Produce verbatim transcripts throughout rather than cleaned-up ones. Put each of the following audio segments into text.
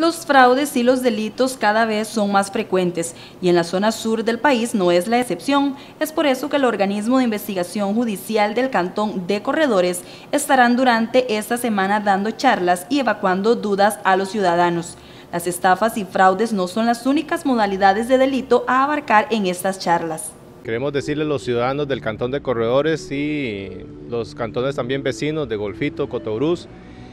Los fraudes y los delitos cada vez son más frecuentes y en la zona sur del país no es la excepción. Es por eso que el organismo de investigación judicial del Cantón de Corredores estarán durante esta semana dando charlas y evacuando dudas a los ciudadanos. Las estafas y fraudes no son las únicas modalidades de delito a abarcar en estas charlas. Queremos decirle a los ciudadanos del Cantón de Corredores y los cantones también vecinos de Golfito, Cotobruz,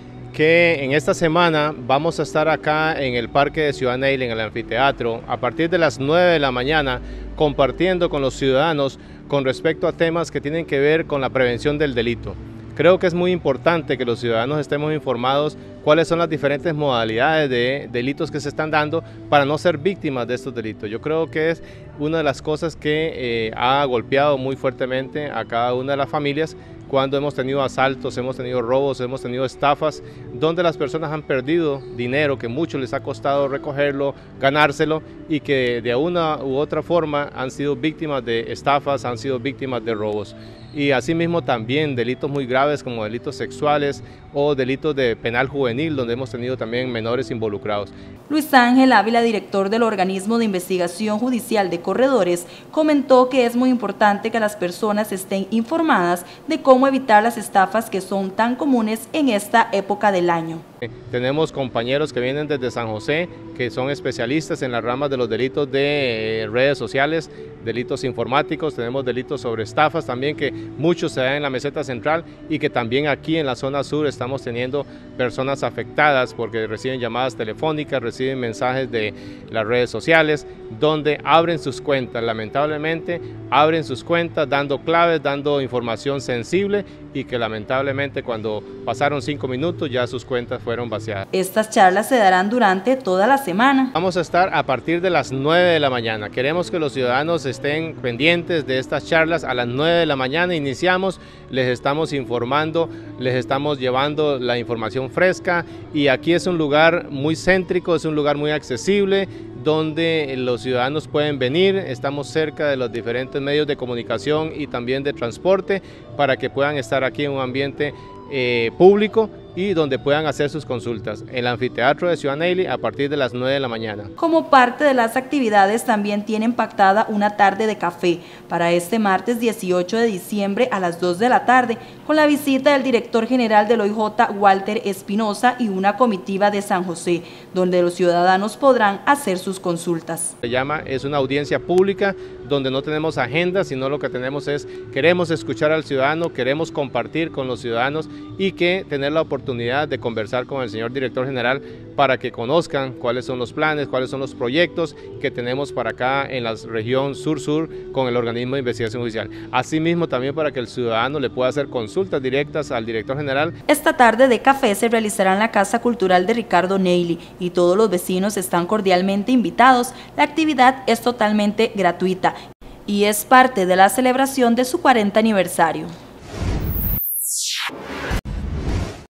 que en esta semana vamos a estar acá en el Parque de Ciudad Neily, en el anfiteatro, a partir de las nueve de la mañana, compartiendo con los ciudadanos con respecto a temas que tienen que ver con la prevención del delito. Creo que es muy importante que los ciudadanos estemos informados cuáles son las diferentes modalidades de delitos que se están dando para no ser víctimas de estos delitos. Yo creo que es una de las cosas que eh, ha golpeado muy fuertemente a cada una de las familias cuando hemos tenido asaltos, hemos tenido robos, hemos tenido estafas, donde las personas han perdido dinero que mucho les ha costado recogerlo, ganárselo, y que de una u otra forma han sido víctimas de estafas, han sido víctimas de robos. Y asimismo también delitos muy graves como delitos sexuales o delitos de penal juvenil, donde hemos tenido también menores involucrados. Luis Ángel Ávila, director del Organismo de Investigación Judicial de Corredores, comentó que es muy importante que las personas estén informadas de cómo evitar las estafas que son tan comunes en esta época del año. Tenemos compañeros que vienen desde San José, que son especialistas en las ramas de los delitos de redes sociales, delitos informáticos, tenemos delitos sobre estafas también, que muchos se dan en la meseta central, y que también aquí en la zona sur estamos teniendo personas afectadas porque reciben llamadas telefónicas, reciben mensajes de las redes sociales, donde abren sus cuentas, lamentablemente abren sus cuentas dando claves, dando información sensible, y que lamentablemente cuando pasaron cinco minutos ya sus cuentas fueron vaciadas. Estas charlas se darán durante toda la semana. Vamos a estar a partir de las nueve de la mañana. Queremos que los ciudadanos estén pendientes de estas charlas. A las nueve de la mañana iniciamos, les estamos informando, les estamos llevando la información fresca, y aquí es un lugar muy céntrico, es un lugar muy accesible, donde los ciudadanos pueden venir. Estamos cerca de los diferentes medios de comunicación y también de transporte para que puedan estar aquí en un ambiente eh, público y donde puedan hacer sus consultas. El anfiteatro de Ciudad Neily a partir de las nueve de la mañana. Como parte de las actividades también tienen pactada una tarde de café para este martes dieciocho de diciembre a las dos de la tarde, con la visita del director general del O I J, Walter Espinosa, y una comitiva de San José, donde los ciudadanos podrán hacer sus consultas. Se llama, es una audiencia pública donde no tenemos agenda, sino lo que tenemos es, queremos escuchar al ciudadano, queremos compartir con los ciudadanos y que tener la oportunidad de conversar con el señor director general para que conozcan cuáles son los planes, cuáles son los proyectos que tenemos para acá en la región sur-sur con el organismo de investigación judicial. Asimismo también para que el ciudadano le pueda hacer consultas directas al director general. Esta tarde de café se realizará en la Casa Cultural de Ricardo Neily y todos los vecinos están cordialmente invitados. La actividad es totalmente gratuita y es parte de la celebración de su cuarenta aniversario.